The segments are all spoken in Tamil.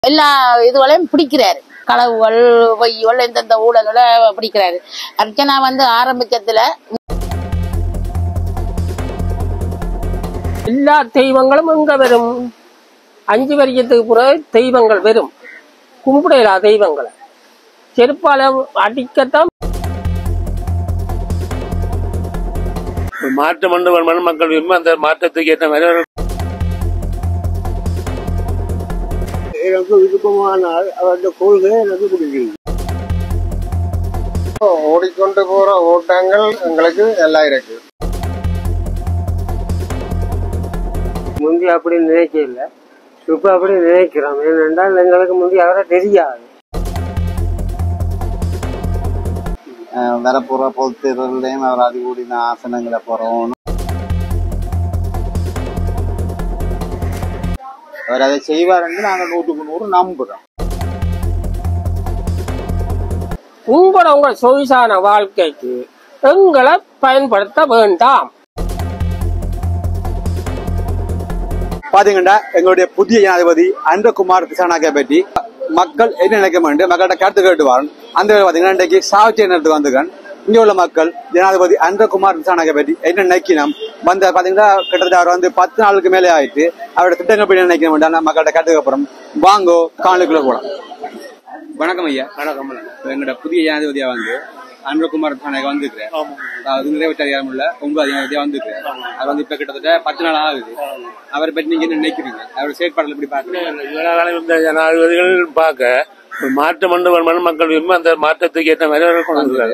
எல்லா இதுவளையும் பிடிக்கிறாரு. களவுகள் பொய்கள் எந்தெந்த ஊழல்களை பிடிக்கிறாரு. அர்ச்சனா ஆரம்பிச்சதுல எல்லா தெய்வங்களும் எங்க வரும்? 5 வருஷத்துக்கு பிறகு தெய்வங்கள் வரும். கும்பிடலா தெய்வங்களை செருப்பால அடிக்கத்தான். மாற்றம் மண் மக்கள் விரும்ப அந்த மாற்றத்துக்கு ஏற்ற மாதிரி எனக்கு விருப்பமானால் அவருடைய கொள்கை எனக்கு பிடிக்கிறது. ஓடிக்கொண்டு போற ஓட்டங்கள் எங்களுக்கு எல்லாம் இருக்கு. முந்தி அப்படி நினைக்கல, இப்ப அப்படி நினைக்கிறோம். ஏனென்றால் எங்களுக்கு முந்தி அவரை தெரியாது. வரப்போற பொது தேர்தலையும் அவர் அதிகூடின ஆசனங்களை போறோம். அவர் அதை செய்வார் என்று நாங்கள் 100க்கு 100 நம்புறோம். உங்கள் சொகுசான வாழ்க்கைக்கு எங்களை பயன்படுத்த வேண்டாம். பாத்தீங்கன்னா எங்களுடைய புதிய ஜனாதிபதி அன்பகுமார் திசாநாயக்கை பற்றி மக்கள் என்ன நினைக்க வேண்டும், மக்கள்கிட்ட கருத்து கேட்டுவார். அந்த பாத்தீங்கன்னா இன்றைக்கு சாவச்சி நேரத்துக்கு வந்துக்கன் இங்க உள்ள மக்கள் ஜனாதிபதி அன்பகுமார் திசாநாயக்கை பற்றி என்ன நினைக்கணும் பாத்தீங்கன்னா கிட்டத்தட்ட அவர் 10 நாளுக்கு மேலே ஆயிட்டு அவரோட திட்டங்கள் பற்றி நினைக்கணும் மக்கள்கிட்ட கருத்துக்கு அப்புறம் வாங்கோ காணொளிக்குள்ள போலாம். வணக்கம் ஐயா. வணக்கம். எங்களோட புதிய ஜனாதிபதியா அன்பகுமார் திசாநாயக்கை வந்துருக்கிறேன். அது நிறைவேற்ற அதிகாரமுள்ள 9வது ஜனாதிபதியா வந்துருக்கிறேன். அவர் இப்ப கிட்டத்தட்ட 10 நாள் ஆகுது. அவரை பற்றி நீங்க என்ன நினைக்கிறீங்க? அவரோட செயற்பாடுகள் எப்படி பாக்குறீங்க? ஜனாதிபதிகள் பார்க்க மாற்றம் மண் மக்கள் விரும்ப அந்த மாற்றத்துக்கு ஏற்ற மாதிரி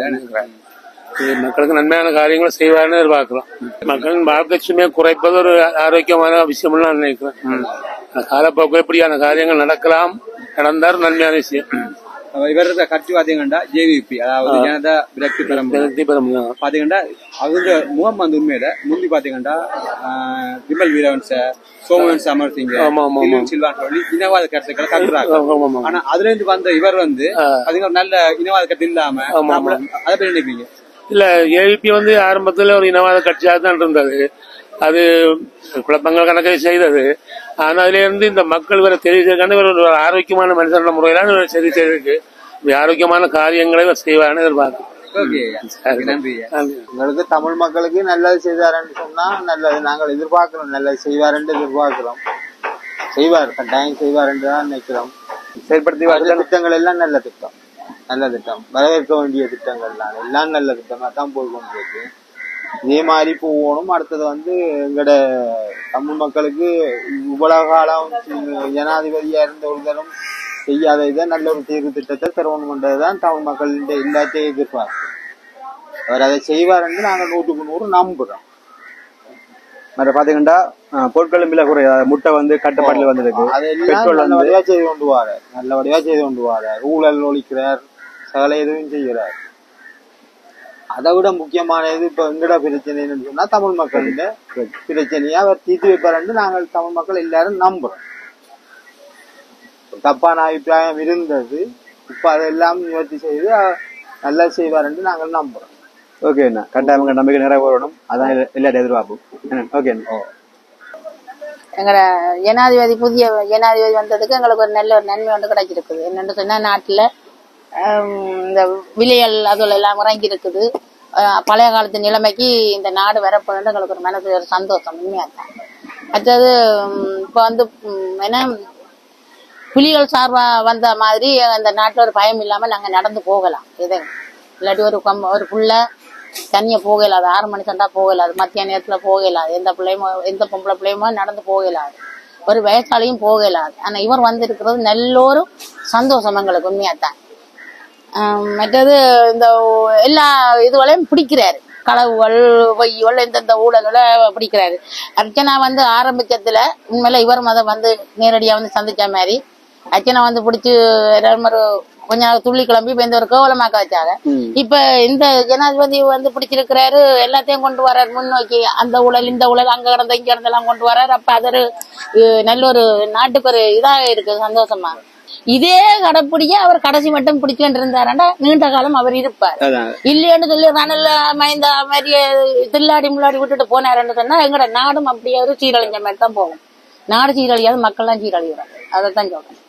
மக்களுக்கு நன்மையான காரியங்களை செய்வார்னு எதிர்பார்க்கிறோம். மக்களின் வாழ்க்கை சுமையை குறைப்பது ஒரு ஆரோக்கியமான விஷயம் நான் நினைக்கிறேன். காலப்போக்கு எப்படியான காரியங்கள் நடந்தார் நன்மையான விஷயம். இவர கட்சி பாத்தீங்கன்னா ஜேவிபி, அதாவது ஜனதா விரக்தி பெறும் பாத்தீங்கன்னா அவங்க முகம் உண்மையில முந்தி பாத்தீங்கன்னா விமல் வீரவன்ச, சோமவன் சமர்சிங்க, சில்வான் சொல்லி இனவாத கருத்துக்களை கட்டுறாங்க. ஆனா அதுல இருந்து வந்த இவர் பாத்தீங்கன்னா நல்ல இனவாத கருத்து இல்லாம அதை பற்றி நினைக்கிறீங்க? இல்ல, ஏபி ஆரம்பத்துல ஒரு இனவாத கட்சியாக தான் இருந்தது. அது குழப்பங்கள் கணக்கை செய்தது. ஆனா அதுல இருந்து இந்த மக்கள் வேற தெரிவிச்சிருக்காங்க. ஒரு ஆரோக்கியமான மனுஷன முறையில சரி செய்திருக்கு. ஆரோக்கியமான காரியங்களை செய்வார்னு எதிர்பார்க்கிறோம். எங்களுக்கு தமிழ் மக்களுக்கு நல்லது செய்வாருன்னு சொன்னா நல்லது. நாங்கள் எதிர்பார்க்கிறோம், நல்லது செய்வாருன்னு எதிர்பார்க்கிறோம். செய்வார், கட்டாயம் செய்வார் என்று தான் நினைக்கிறோம். செயல்படுத்தி திட்டங்கள் எல்லாம் நல்ல திட்டம், நல்ல திட்டம், வரவேற்க வேண்டிய திட்டங்கள் தான் எல்லாம் நல்ல திட்டமா தான் போய் கொண்டிருக்கு. இதே மாதிரி போகணும். அடுத்தது எங்கட தமிழ் மக்களுக்கு இவ்வளவு காலம் ஜனாதிபதியா இருந்த ஒருத்தரும் செய்யாத இதை நல்ல ஒரு தீர்வு திட்டத்தை தருவணும்ன்றதுதான் தமிழ் மக்களின் எல்லாத்தையும் எதிர்பார்ப்பு. அவர் அதை செய்வார் என்று நாங்கள் 100க்கு 100 நம்புறோம். பாத்தீங்கன்னா பொருட்களும் விலை குறைய, முட்டை கட்டுப்பாட்டுல வந்திருக்கு. அதெல்லாம் நல்லபடியா செய்து கொண்டு வாரார், நல்லபடியா செய்து கொண்டு வாரார். ஊழல் ஒழிக்கிறார், சகல எதுவும் செய்கிறார். அதை விட முக்கியமானது இப்ப எங்கட பிரச்சனைன்னு சொன்னா தமிழ் மக்களின் பிரச்சனையா அவர் தீர்த்து வைப்பார் என்று நாங்கள் தமிழ் மக்கள் எல்லாரும் நம்புறோம். தப்பான அபிப்பிராயம் இருந்தது, இப்ப அதெல்லாம் நிவர்த்தி செய்து நல்லா செய்வார் என்று நாங்கள் நம்புறோம். ஓகே, கட்டாயம் நம்பிக்கை நிறைவேறணும். அதான் எல்லாரும் எதிர்பார்ப்போம். ஓகே, எங்களோட ஜனாதிபதி புதிய ஜனாதிபதி வந்ததுக்கு எங்களுக்கு ஒரு நல்ல ஒரு நன்மை கிடைச்சிருக்குது. என்னன்னு சொன்னா நாட்டுல இந்த விலைகள் அதுல எல்லாம் இறங்கி இருக்குது. பழைய காலத்து நிலைமைக்கு இந்த நாடு வரப்போன்னு எங்களுக்கு ஒரு மனசு ஒரு சந்தோஷம், உண்மையா தான். அடுத்தது இப்ப என்ன புலிகள் சார்பா வந்த மாதிரி அந்த நாட்டுல ஒரு பயம் இல்லாம நாங்க நடந்து போகலாம். இது இல்லாட்டி ஒரு புள்ள தனியா போகலாது, 6 மணி சண்டா போகலாது, மத்திய நேரத்துல போகலாது, எந்த பொம்பளை பிள்ளையுமோ நடந்து போகலாது, ஒரு வயசாலையும் போகலாது. ஆனா இவர் இருக்கிறது நல்ல ஒரு சந்தோஷம் எங்களுக்கு, உண்மையாத்தான். மற்றது இந்த எல்லா இதுவளையும் பிடிக்கிறாரு. களவுகள் பொய்கள் எந்தெந்த ஊழல்களை பிடிக்கிறாரு. அர்ச்சனா ஆரம்பிச்சதுல உண்மையில இவர் நேரடியா சந்திச்ச மாதிரி அர்ச்சனா பிடிச்சு கொஞ்ச நாள் துள்ளி கிளம்பி இப்ப இந்த ஒரு கோவலமாக்க வச்சாங்க. இப்ப இந்த ஜனாதிபதி பிடிச்சிருக்கிறாரு, எல்லாத்தையும் கொண்டு வர்றாரு முன்னோக்கி. அந்த ஊழல் இந்த ஊழல் அங்க கிடந்த இங்க கிடந்தெல்லாம் கொண்டு வர்றாரு. அப்ப அது ஒரு நல்ல ஒரு நாட்டுக்கு ஒரு இதாக இருக்கு, சந்தோஷமா. இதே கடைப்பிடிக்க அவர் கடைசி மட்டும் பிடிச்சுட்டு இருந்தாருன்னா நீண்ட காலம் அவர் இருப்பார். இல்லைன்னு சொல்லி ரணில் மைந்த மாதிரி தில்லாடி முள்ளாடி விட்டுட்டு போனாருன்னு சொன்னா எங்கட நாடும் அப்படியே ஒரு சீரழிஞ்ச மாதிரி தான் போகும். நாடு சீரழியாது, மக்கள் தான் சீரழிகிறாங்க. அதைத்தான் சொல்றேன்.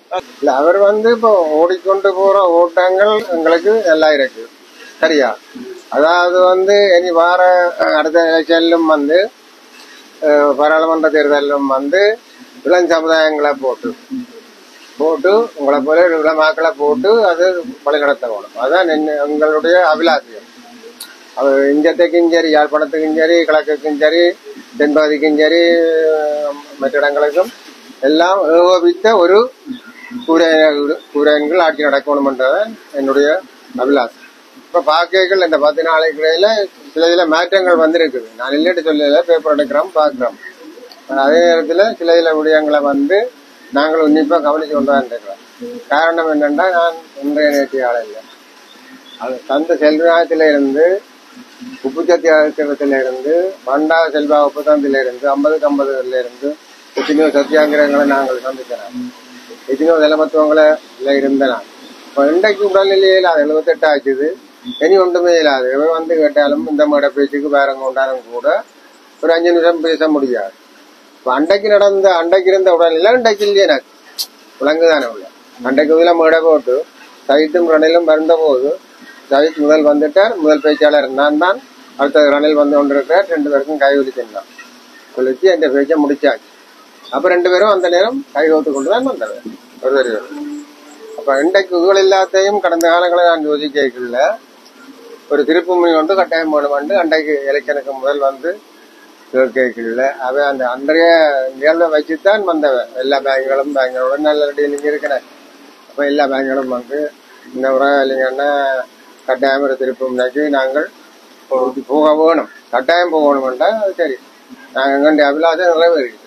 இல்ல அவர் இப்போ ஓடிக்கொண்டு போற ஓட்டங்கள் எங்களுக்கு எல்லாம் இருக்கு சரியா. அதாவது இனி வார அடுத்த எலெக்ஷனிலும் பாராளுமன்ற தேர்தலிலும் இளம் சமுதாயங்களை போட்டு உங்களை போல இளமாக்களை போட்டு அது வழிநடத்தணும். அதான் எங்களுடைய அபிலாசியம். அது இஞ்சத்துக்கும் சரி, யாழ்ப்பாணத்துக்கும் சரி, கிழக்குக்கும் சரி, தென்பகுதிக்கும் சரி, மற்ற இடங்களுக்கும் எல்லாம் ஏகோபித்த ஒரு கூரையன்கள் ஆட்சி நடக்கணும்ன்றதான் என்னுடைய அபிலாசம். இப்ப பாக்கைகள் இந்த 10 நாளைக்கு இடையில சில மாற்றங்கள் வந்திருக்குது. நான் இல்லைட்டு சொல்லல, பேப்பர் எடுக்கிறோம் பார்க்கிறோம். அதே நேரத்துல சில விடயங்களை நாங்கள் உன்னிப்பா கவனிச்சு கொண்டுதான் இருக்கிறோம். காரணம் என்னன்னா, நான் இன்றைய நேற்று ஆள இல்லை. அது தந்த செல்வத்தில இருந்து, உப்புச்சத்தி ஆசிரமத்தில இருந்து, பண்டா செல்வா ஒப்பந்தத்தில இருந்து, 50-50 இருந்து எத்தனையோ சத்தியாகிரகங்களை நாங்கள் சந்திக்கிறோம். எத்தனையோ நிலமத்துவங்களை இருந்தனா. இப்ப இன்றைக்கு உடல்நிலையில் அது 78 ஆச்சுது. இனி ஒன்றுமே இல்லாது. கேட்டாலும் இந்த மேடை பேச்சுக்கு வேற கொண்டாலும் கூட ஒரு 5 நிமிஷம் பேச முடியாது. இப்ப அண்டைக்கு இருந்த உடல்நிலை இன்றைக்கு இல்லையே. எனக்கு விலங்குதானே உள்ள அண்டைக்கு மேடை போட்டு சைட்டும் ரணிலும் வந்த போது சைட் முதல் பேச்சாளர் நான் தான். அடுத்த ரணில் கொண்டிருக்கிறார். 2 பேருக்கும் கை ஒலிச்சிருந்தான் சொல்லிச்சு. என் பேச்சை முடிச்சாச்சு. அப்ப 2 பேரும் அந்த நேரம் கைகோத்து கொண்டுதான் வந்தவர் ஒருவர். அப்ப இன்றைக்கு இதுகள் எல்லாத்தையும் கடந்த காலங்களை நான் யோசிக்கல. ஒரு திருப்புமுனை கொண்டு கட்டாயம் வேணும். அன்றைக்கு எலெக்ஷனுக்கு முதல் கேட்கல. அவன் அந்த அன்றைய நிகழ்வை வச்சுதான் வந்தவன். எல்லா பேங்களோட நல்ல டீலிங் இருக்கிறேன். அப்ப எல்லா பேங்களும் இந்த முறை இல்லைங்கன்னா கட்டாயம் ஒரு திருப்புமுனைக்கு நாங்கள் போக வேணும். கட்டாயம் போகணும்டா சரி. நாங்க எங்களுடைய அபிலாசம் நிறைவேறிட்டு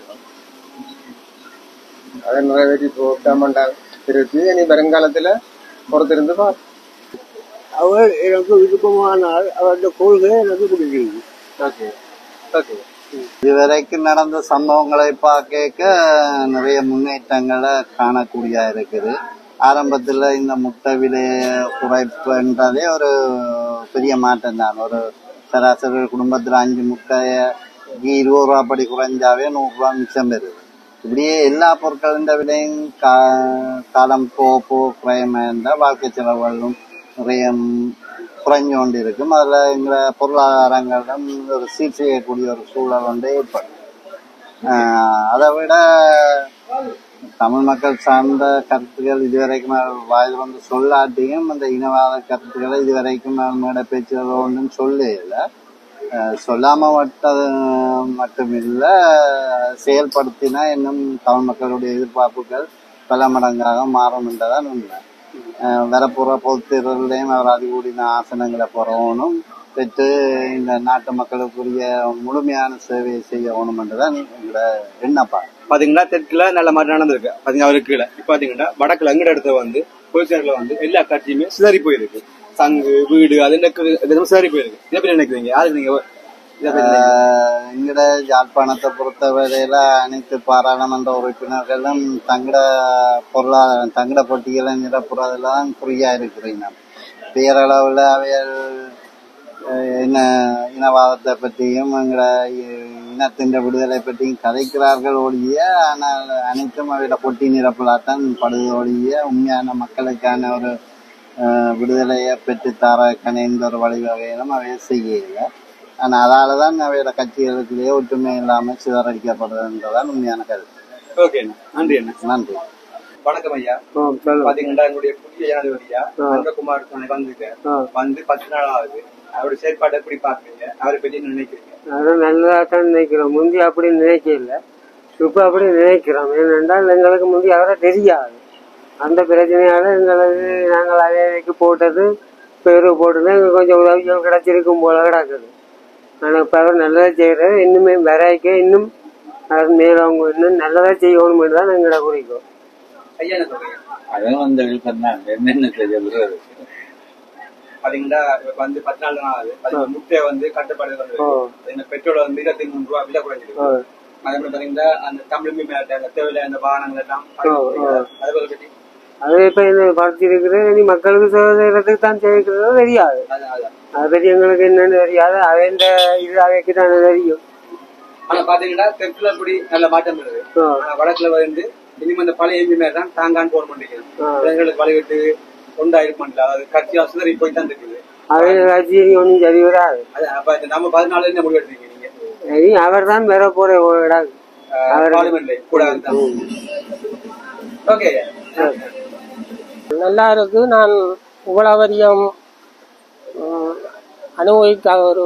அதை நிறைவேற்றி போட்டாமண்டா திருப்பி இனி வருங்காலத்துல பொறுத்திருந்து பார்ப்போம். அவர் எனக்கு விருப்பமானால் அவருடைய கொள்கை எனக்கு பிடிக்கிறது. Okay okay. இதுவரைக்கும் நடந்த சம்பவங்களை பார்க்க நிறைய முன்னேற்றங்களை காணக்கூடியதா இருக்குது. ஆரம்பத்துல இந்த முட்டை விலையை குறைப்புன்றதே ஒரு பெரிய மாற்றம் தான். ஒரு சராசரி குடும்பத்துல 5 முட்டைய 20 ரூபா படி குறைஞ்சாவே 100 ரூபா மிச்சம் பெறுது. இப்படியே எல்லா பொருட்களின் விலையும் காலம் குறையமா இருந்தா வாழ்க்கை செலவுகளும் நிறைய குறைஞ்சு கொண்டு இருக்கும். அதுல எங்களை பொருளாதாரங்களிடம் ஒரு சீர் செய்யக்கூடிய ஒரு சூழல் ஏற்படும். அதை விட தமிழ் மக்கள் சார்ந்த கருத்துக்கள் இதுவரைக்கும் வாயில் சொல்லாட்டியும் அந்த இனவாத கருத்துக்களை இதுவரைக்கும் மேடை பேச்சுகள் ஒன்றும் சொல்லல. சொல்லாம விட்டது மட்டுமில்ல, செயல்படுத்தினா இன்னும் தமிழ் மக்களுடைய எதிர்பார்ப்புகள் பல மடங்காக மாறும் என்றதான் உண்மை. வரப்புற பொது தேர்தலையும் அவர் அதிகூடின ஆசனங்களை பெறணும், பெற்று இந்த நாட்டு மக்களுக்குரிய முழுமையான சேவையை செய்யணும் என்றுதான் எங்களோட எண்ணப்பா. பாத்தீங்கன்னா தெற்குல நல்ல மாதிரி நடந்திருக்கு. பாத்தீங்கன்னா அவருக்கு கீழே இப்ப பாத்தீங்கன்னா வடக்குல எங்கட இடத்துல பொதுச்சேரில எல்லா கட்சியுமே சிதறி போயிருக்கு. சங்கு வீடு அது சிதறி போயிருக்கு. இதை பத்தி நினைக்கிறீங்க? யாருக்கு நீங்க எங்கட யாழ்ப்பாணத்தை பொறுத்தவரையில அனைத்து பாராளுமன்ற உறுப்பினர்களும் தங்கட போட்டிகளை நிரப்புறதுலாம் குறியா இருக்கிறீங்க. பேரளவுல அவைகள் இனவாதத்தை பற்றியும் எங்கட இனத்தின் விடுதலை பற்றியும் கதைக்கிறார்கள் ஒழிய, ஆனால் அனைத்தும் அவையோட பொட்டி நிரப்பலாத்தான் படுது ஒழிய உண்மையான மக்களுக்கான ஒரு விடுதலையை பெற்றுத்தாரக்கான எந்த ஒரு வழிவகையிலும் அவைய செய்யல. ஆனால் அதாலதான் அவையோட கட்சிகளுக்குள்ளேயே ஒற்றுமை இல்லாமல் சிதறடிக்கப்படுதுன்றதான் உண்மையான கருத்து. ஓகே, நன்றி அண்ணா. நன்றி. வணக்கம் ஐயா. பாத்தீங்கன்னா எங்களுடைய புதிய ஜனாதிபதியா அன்றகுமார் வந்து 10 நாள் ஆகுது. அவருடைய செயற்பாடு எப்படி பாக்குறீங்க? அவரை பற்றி நினைக்கிறீங்க? அதான் நல்லதாத்தான் நினைக்கிறோம். முந்தி அப்படி நினைக்கல, இப்ப அப்படி நினைக்கிறோம். ஏனென்றால் எங்களுக்கு முந்தி அவரை தெரியாது. அந்த பிரச்சனையால எங்களுக்கு நாங்கள் அவைக்கு போட்டது பேரு போட்டது கொஞ்சம் உதவிகள் கிடைச்சிருக்கும் போல கிடக்குது. ஆனா இப்ப அவர் நல்லதா செய்யறது. இன்னுமே வராய்க்க இன்னும் மேலவங்க இன்னும் நல்லதா செய்யணும் தான் எங்களோட குறிக்கும். ஐயா என்ன சொல்றீங்க? அதுவும் அந்த விருப்பம் தான். என்னென்ன செய்ய பாத்தீங்கன்னா வந்து 14 நாள் ஆகுது. முட்டையை கட்டுப்பாடு பெட்ரோல் 23 ரூபா விலை குறைஞ்சிருக்கு. அதே மாதிரி பாத்தீங்கன்னா அந்த தமிழ் தேவையில்லை அந்த வாகனங்கள் எல்லாம் அதை பற்றி அது இப்ப என்ன படுத்திருக்கிறது. இனி மக்களுக்கு செய்யறதுக்கு தான் செய்யறது தெரியாது. அதை பற்றி எங்களுக்கு என்னன்னு தெரியாது. அவன் இது அவைக்கு தான் தெரியும். ஆனா பாத்தீங்கன்னா தெற்குல இப்படி நல்ல மாற்றம் வருது. வடக்குல இனிமே அந்த பழைய எம்பி மாதிரி தான் தாங்கான்னு போட மாட்டேங்குது வழிவிட்டு உண்டாயிருக்க அதாவது கட்சியா சிதறி போய் தான் இருக்குது ஒன்றும் சரி வராது. அப்ப நம்ம 14 என்ன முடிவு எடுத்தீங்க நீங்க? அவர் தான் வேற போற பார்லிமெண்ட்ல கூட ஓகே நல்லா இருக்கு. நான் இவ்வளவு வரியம் அனுபவிக்காத ஒரு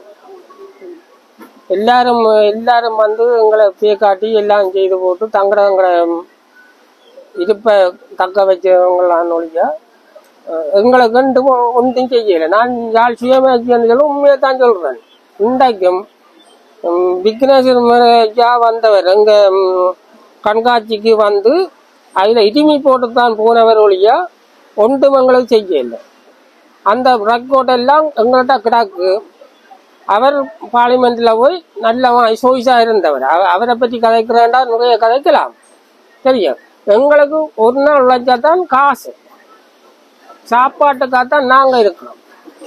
எல்லாரும் வந்து எங்களை காட்டி எல்லாம் செய்து போட்டு தங்களை இருப்பை தக்க வச்சவங்களான்னு ஒழிய எங்களை கண்டு ஒன்றும் செய்யலை. நான் யாழ் சுயமேட்சி உண்மையை தான் சொல்றேன். இன்றைக்கும் விக்னேஸ்வரா வந்தவர் எங்க கண்காட்சிக்கு வந்து அதில் இடிமி போட்டுத்தான் போனவர் ஒழிய ஒன்றும் எங்களுக்கு செய்யலை. அந்த ரெக்கார்டெல்லாம் எங்கள்கிட்ட கிடக்கு. அவர் பார்லிமெண்ட்ல போய் நல்ல சோய்ஸா இருந்தவர். அவரை பற்றி கதைக்கிறேன்டா நிறைய கதைக்கலாம் தெரியும். எங்களுக்கு ஒரு நாள் உழைச்சாதான் காசு, சாப்பாட்டுக்காகத்தான் நாங்க இருக்கிறோம்.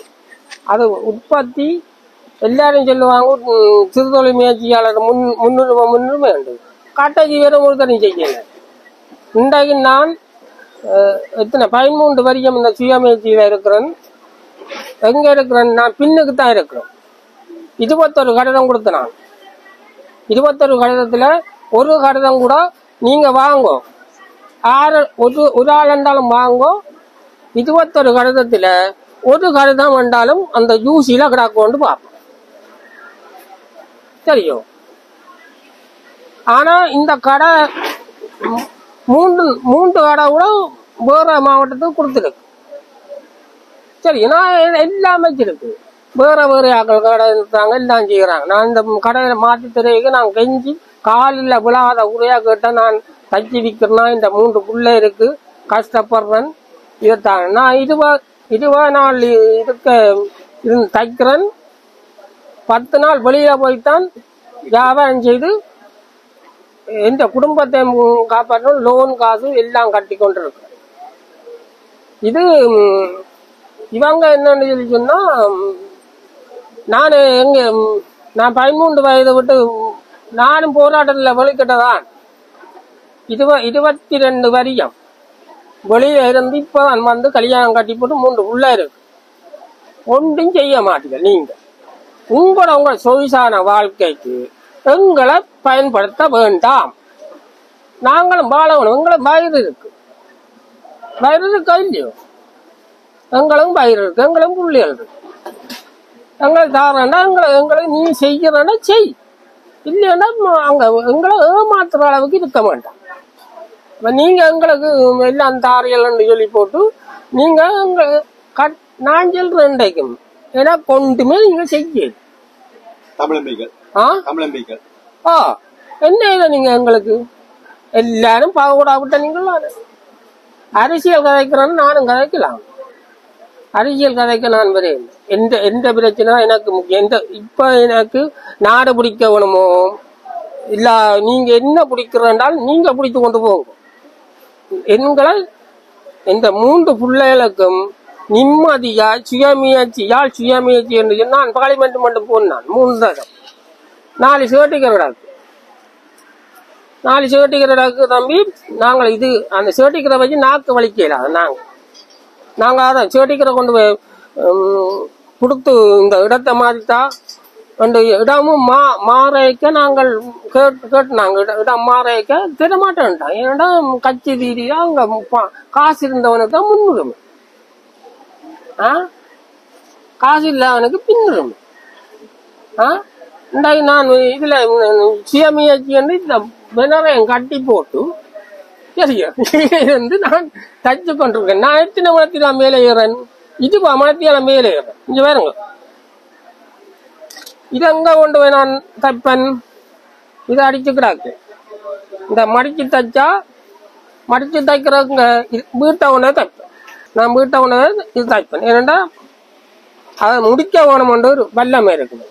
அது எல்லாரும் சொல்லுவாங்க சிறுதொழில் முயற்சியாளர் முன்னுரிமை உண்டு. காட்டாட்சி வேற ஒருத்தரையும் செய்யல. இன்றைக்கு நான் எத்தனை 13 வரியம் இந்த சுயமுயற்சியில இருக்கிறேன். எங்க இருக்கிறேன்? நான் பின்னுக்கு தான் இருக்கிறேன். 21 கடிதம் கொடுத்தேன். நான் 21 கடிதத்துல ஒரு கடிதம் கூட நீங்க வாங்கோ, ஒரு ஆள் என்றாலும் வாங்கோ. 21 கடிதத்துல ஒரு கடிதம் என்றாலும் அந்த யூசியில கிடக்கொண்டு பார்ப்போம் தெரியும். ஆனா இந்த கடை 3 கடை கூட வேற மாவட்டத்துக்கு கொடுத்துருக்கு. சரி, நான் எல்லாமே இருக்கு. வேற ஆக்கள் கடை இருந்தாங்க, எல்லாம் செய்யறாங்க. நான் இந்த கடையில மாற்றி தெரியக்கு நான் கெஞ்சி காலில் விழாத உரையா கேட்டேன். நான் தச்சு விற்கிறேன்னா இந்த 3 புள்ள இருக்கு, கஷ்டப்படுறேன். இதைத்தான் நான் 20 நாள் தைக்கிறேன். 10 நாள் வெளியில போய்த்தான் வியாபாரம் செய்து எந்த குடும்பத்தை காப்பாற்றணும். லோன் காசு எல்லாம் கட்டி கொண்டிருக்கு. இது இவங்க என்னன்னு சொல்லி சொன்னா, நான் 13 வயதை விட்டு நானும் போராட்டத்தில் வெளிக்கிட்டதான். 22 வரியம் வெளியில இருந்து இப்பதான் வந்து கல்யாணம் கட்டி போட்டு 3 புள்ள இருக்கு. ஒன்றும் செய்ய மாட்டீங்க. நீங்க உங்களோட சொகுசான வாழ்க்கைக்கு எங்களை பயன்படுத்த வேண்டாம். நாங்களும் வாழணும். எங்களை வயிறு இருக்கு இல்லையோ? எங்களும் வயிறு இருக்கு, எங்களும் புள்ளிகள் இருக்கு. எங்களுக்கு தாரண்டா எங்களை நீ செய்யறன்னா செய், இல்லைன்னா அங்க எங்களை ஏமாத்துற அளவுக்கு இருக்க மாட்டான். நீங்க எங்களுக்கு எல்லாம் தாரியல்னு சொல்லி போட்டு நீங்க நான் சொல்றேன் இன்றைக்கும் ஏன்னா கொண்டுமே நீங்க செய்ய என்ன இதை நீங்க எங்களுக்கு எல்லாரும் பாவக்கூடா விட்ட நீங்களா? அரசியல் கதைக்கிறேன்னு நானும் கதைக்கலாம். அரசியல் கதைக்க நான் வரேன். எந்த பிரச்சனை எனக்கு முக்கியம். இப்ப எனக்கு நாடு பிடிக்க வேணுமோ இல்ல நீங்க என்ன பிடிக்கிறேன்றால் நீங்க பிடித்து கொண்டு போங்க. எங்களை இந்த 3 பிள்ளைகளுக்கும் நிம்மதியா சுயமுயற்சி என்று நான் பார்லிமெண்ட் மட்டும் போனான் 3 தடவை 4 சர்டிபிகேட் 4 சர்டிபிகேட் தம்பி. நாங்கள் இது அந்த சர்டிபிகேட் வச்சு நாக்கு வலிக்கல. நாங்க அதான் சர்டிபிகேட் கொண்டு போய் கொடுத்து இந்த இடத்தை மாறித்தா அந்த இடமும் மாறைக்க நாங்கள் கேட்டுனாங்க. இடம் மாறைக்க தெரியமாட்டேன்ட்டான். ஏன்னா கட்சி ரீதியா அங்க காசு இருந்தவனுக்கு தான் முன்னுரிமை, காசு இல்லாதவனுக்கு பின்னுரிமை. இன்றைக்கு நான் இதுல சுயமுயற்சி என்று இந்த வினரையும் கட்டி போட்டு இருந்து நான் தச்சு கொண்டிருக்கேன். நான் எத்தனை மணத்தில மேலே ஏறேன், இது மணத்தியால மேலே ஏறேன். இங்க வேறுங்க, இது எங்க கொண்டு போய் நான் தைப்பேன். இதை அடிச்சு கிடாக்கு. இந்த மடிச்சு தைச்சா மடிச்சு தைக்கிறவங்க வீட்டை உடனே தைப்பேன். நான் வீட்டை உடனே இது தைப்பேன். ஏன்னா அதை முடிக்க வேணுமென்று ஒரு வல்லமை இருக்குது.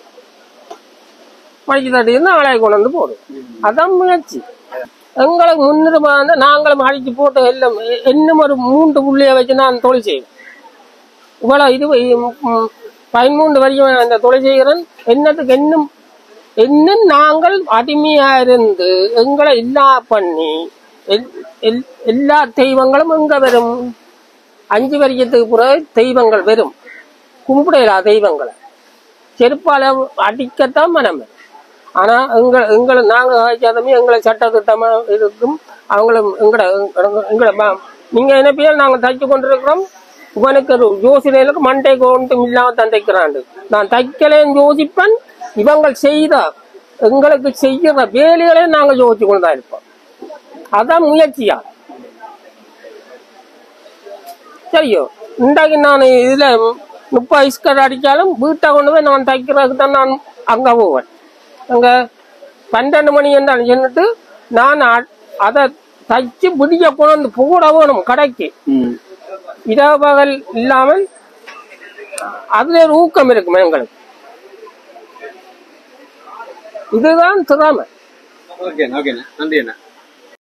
மடிச்சு தட்டி ஆளாய் கொண்டு வந்து போடும். அதான் முயற்சி. எங்களுக்கு முன்னுரிமை நாங்களும் அடிச்சு போட்டு எல்லாம் இன்னும் ஒரு 3 புள்ளிய வச்சு நான் தொழில் செய்வேன். இவ்வளவு இது 13 வரைக்கும் அந்த தொழில் செய்கிறேன். என்னத்துக்கு இன்னும் நாங்கள் அடிமையா இருந்து எங்களை இல்லா பண்ணி எல்லா தெய்வங்களும் எங்க வரும்? 5 வருஷத்துக்கு பிறகு தெய்வங்கள் வரும். கும்பிடலா தெய்வங்களை செருப்பால அடிக்கத்தான் மனம். ஆனா நாங்க காய்ச்சாதமே எங்களை சட்டத்திட்டமா இருக்கும். அவங்களும் நீங்க என்ன பேர் நாங்க தைச்சு கொண்டிருக்கிறோம். இவனுக்கு யோசனைகளுக்கு மண்டை கொண்டும் இல்லாம தான் தைக்கிறாண்டு. நான் தைக்கலேன்னு யோசிப்பேன். இவங்க செய்த எங்களுக்கு செய்யற வேலைகளே நாங்க யோசிச்சு கொண்டுதான் இருப்போம். அதான் முயற்சியா. சரியோ, இன்றைக்கு நான் இதுல 30 ஸ்கர்ட் அடிச்சாலும் வீட்டை கொண்டு போய் நான் தைக்கிறதுக்கு தான் நான் அங்க போவேன். அங்க 12 மணி என்று சொல்லிட்டு நான் அதை தைச்சு புதிய கொண்டு போட வேணும் கடைக்கு. இரவு பகல் இல்லாமல் அதுல ஒரு ஊக்கம் இருக்கும் எங்களுக்கு. இதுதான் திறமை. ஓகே, நன்றி அண்ணா.